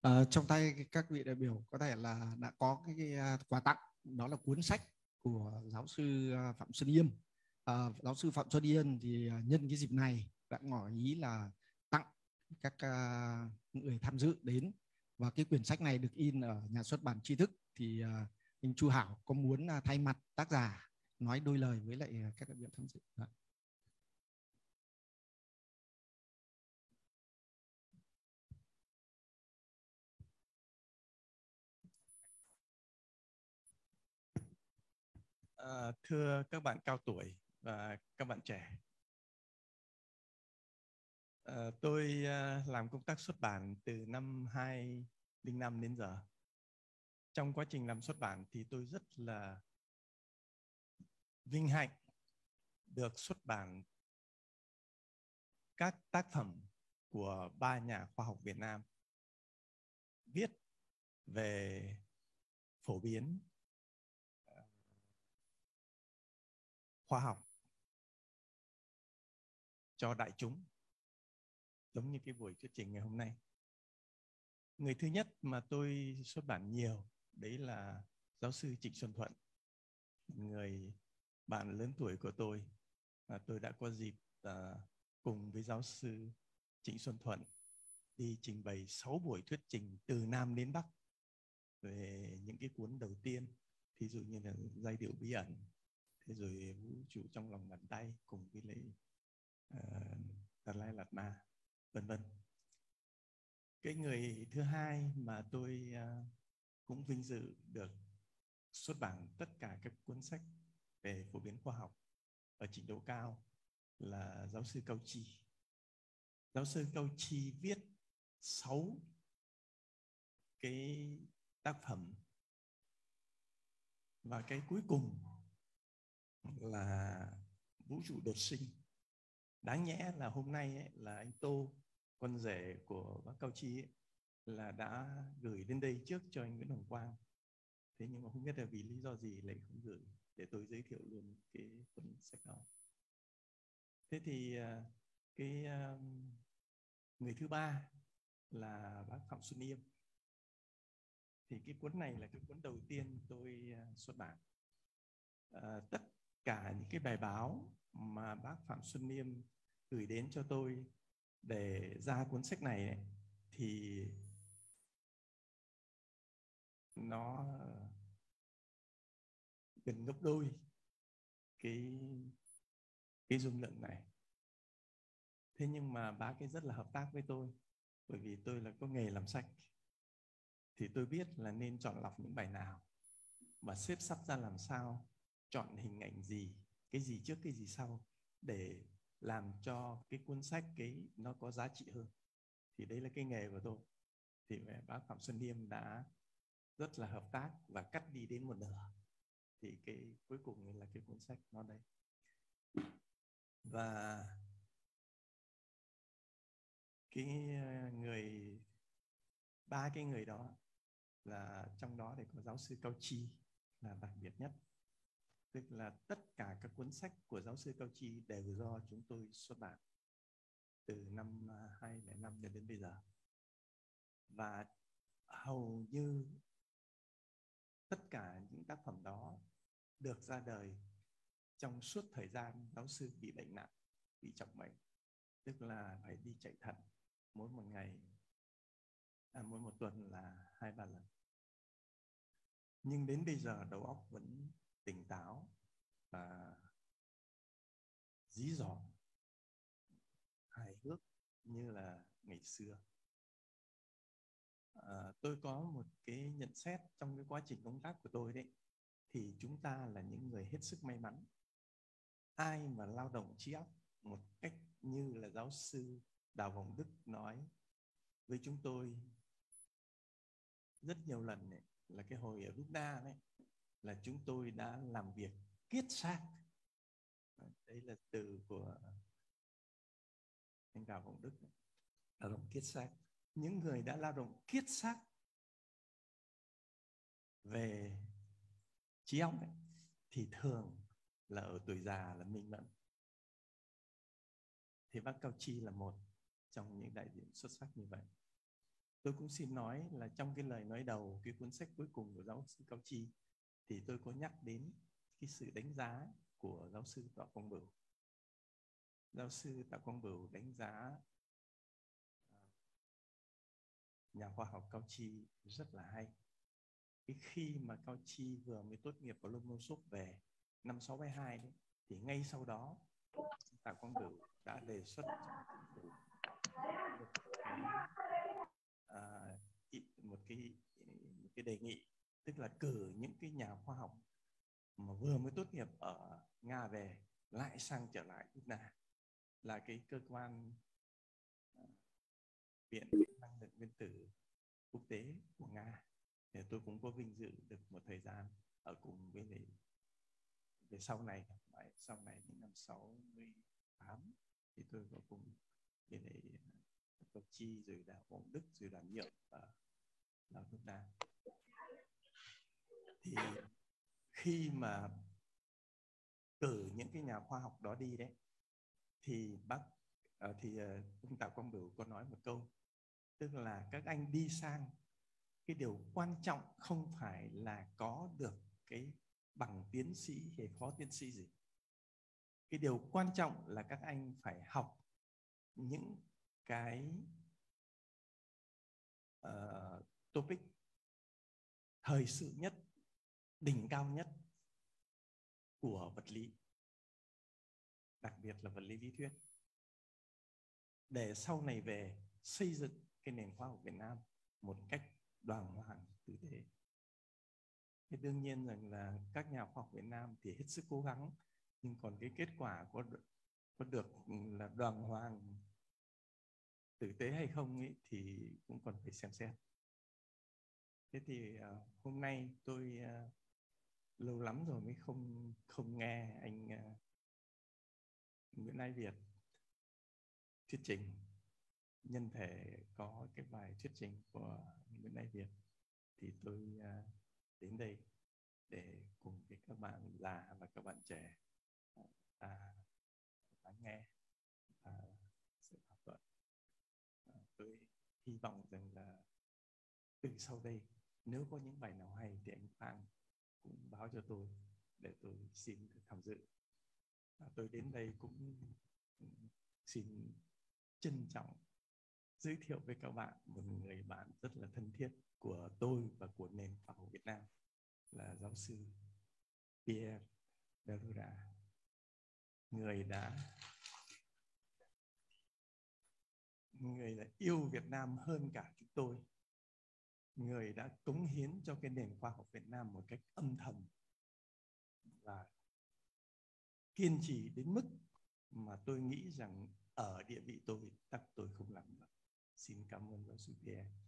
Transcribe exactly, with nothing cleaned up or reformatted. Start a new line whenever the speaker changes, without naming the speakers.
Ờ, trong tay các vị đại biểu có thể là đã có cái, cái à, quà tặng, đó là cuốn sách của giáo sư à, Phạm Xuân Yêm. À, giáo sư Phạm Xuân Yêm thì à, nhân cái dịp này đã ngỏ ý là tặng các à, người tham dự đến, và cái quyển sách này được in ở nhà xuất bản Tri Thức. Thì à, anh Chu Hảo có muốn à, thay mặt tác giả nói đôi lời với lại các đại biểu tham dự. Đó.
À, thưa các bạn cao tuổi và các bạn trẻ, à, tôi à, làm công tác xuất bản từ năm hai nghìn không trăm lẻ năm đến giờ. Trong quá trình làm xuất bản thì tôi rất là vinh hạnh được xuất bản các tác phẩm của ba nhà khoa học Việt Nam viết về phổ biến khoa học cho đại chúng, giống như cái buổi thuyết trình ngày hôm nay. Người thứ nhất mà tôi xuất bản nhiều đấy là giáo sư Trịnh Xuân Thuận, người bạn lớn tuổi của tôi. Và tôi đã có dịp uh, cùng với giáo sư Trịnh Xuân Thuận đi trình bày sáu buổi thuyết trình từ Nam đến Bắc về những cái cuốn đầu tiên, thí dụ như là Giai điệu bí ẩn, thế rồi Vũ trụ trong lòng bàn tay cùng với lại uh, Đạt Lai Lạt Ma, vân vân. Cái người thứ hai mà tôi uh, cũng vinh dự được xuất bản tất cả các cuốn sách về phổ biến khoa học ở trình độ cao là giáo sư Cao Chi. Giáo sư Cao Chi viết sáu cái tác phẩm, và cái cuối cùng là Vũ trụ đột sinh. Đáng nhẽ là hôm nay ấy, là anh Tô, con rể của bác Cao Chi ấy, là đã gửi đến đây trước cho anh Nguyễn Hồng Quang. Thế nhưng mà không biết là vì lý do gì lại không gửi, để tôi giới thiệu luôn cái cuốn sách đó. Thế thì cái người thứ ba là bác Phạm Xuân Yêm. Thì cái cuốn này là cái cuốn đầu tiên tôi xuất bản. À, tất cả những cái bài báo mà bác Phạm Xuân Yêm gửi đến cho tôi để ra cuốn sách này ấy, thì nó gần gấp đôi cái cái dung lượng này. Thế nhưng mà bác ấy rất là hợp tác với tôi, bởi vì tôi là có nghề làm sách, thì tôi biết là nên chọn lọc những bài nào và xếp sắp ra làm sao, chọn hình ảnh gì, cái gì trước cái gì sau, để làm cho cái cuốn sách cái nó có giá trị hơn. Thì đấy là cái nghề của tôi. Thì bác Phạm Xuân Yêm đã rất là hợp tác và cắt đi đến một nửa. Thì cái cuối cùng là cái cuốn sách nó đây. Và cái người ba cái người đó là trong đó thì có giáo sư Cao Chi là đặc biệt nhất. Tức là tất cả các cuốn sách của giáo sư Cao Chi đều do chúng tôi xuất bản từ năm hai nghìn không trăm lẻ năm đến bây giờ. Và hầu như tất cả những tác phẩm đó được ra đời trong suốt thời gian giáo sư bị bệnh nặng, bị trọng bệnh, tức là phải đi chạy thận mỗi một ngày, à, mỗi một tuần là hai ba lần. Nhưng đến bây giờ đầu óc vẫn tỉnh táo và dí dỏm, hài hước như là ngày xưa. À, tôi có một cái nhận xét trong cái quá trình công tác của tôi đấy, thì chúng ta là những người hết sức may mắn. Ai mà lao động trí óc một cách như là giáo sư Đào Hồng Đức nói với chúng tôi rất nhiều lần ấy, là cái hồi ở Rubna đấy, là chúng tôi đã làm việc kiết xác. Đấy là từ của anh Đào Hồng Đức, lao động kiết xác. Những người đã lao động kiết xác về trí óc ấy, thì thường là ở tuổi già là minh mẫn. Thì bác Cao Chi là một trong những đại diện xuất sắc như vậy. tôi cũng xin nói là trong cái lời nói đầu cái cuốn sách cuối cùng của giáo sư Cao Chi thì tôi có nhắc đến cái sự đánh giá của giáo sư Tạ Quang Bửu. Giáo sư Tạ Quang Bửu đánh giá nhà khoa học Cao Chi rất là hay. Cái khi mà Cao Chi vừa mới tốt nghiệp ở Lomonosov về năm sáu hai đấy, thì ngay sau đó Tạ Quang Bửu đã đề xuất cho chính phủ một cái, à, một cái một cái đề nghị, tức là cử những cái nhà khoa học mà vừa mới tốt nghiệp ở Nga về lại sang trở lại Ukraine, là cái cơ quan uh, viện năng lượng nguyên tử quốc tế của Nga. Thì tôi cũng có vinh dự được một thời gian ở cùng với lại về sau này, sau này những năm sáu mươi tám thì tôi có cùng với lại Cao Chi rồi là Quảng Đức rồi đảm nhiệm ở ở nước Nga. Thì khi mà cử những cái nhà khoa học đó đi đấy thì bác thì ông Tạ Quang Bửu có nói một câu, tức là các anh đi sang, cái điều quan trọng không phải là có được cái bằng tiến sĩ hay phó tiến sĩ gì. Cái điều quan trọng là các anh phải học những cái uh, topic thời sự nhất, đỉnh cao nhất của vật lý, đặc biệt là vật lý lý thuyết, để sau này về xây dựng cái nền khoa học Việt Nam một cách đoàn hoàng tử tế. Thế đương nhiên rằng là các nhà khoa học Việt Nam thì hết sức cố gắng, nhưng còn cái kết quả có được, có được là đoàn hoàng tử tế hay không ấy, thì cũng còn phải xem xét. Thế thì uh, hôm nay tôi uh, lâu lắm rồi mới không không nghe anh uh, Nguyễn Ái Việt thuyết trình. Nhân thể có cái bài thuyết trình của Nguyễn Ái Việt thì tôi uh, đến đây để cùng với các bạn già và các bạn trẻ à, lắng nghe à, sự thảo luận. À, tôi hy vọng rằng là từ sau đây nếu có những bài nào hay thì anh Phan cũng báo cho tôi để tôi xin được tham dự. À, tôi đến đây cũng xin trân trọng giới thiệu với các bạn một người bạn rất là thân thiết của tôi và của nền khoa học Việt Nam, là giáo sư Pierre Derrida, người đã người đã yêu Việt Nam hơn cả chúng tôi, người đã cống hiến cho cái nền khoa học Việt Nam một cách âm thầm và kiên trì đến mức mà tôi nghĩ rằng ở địa vị tôi chắc tôi không làm được. Xin cảm ơn giáo sư Pierre.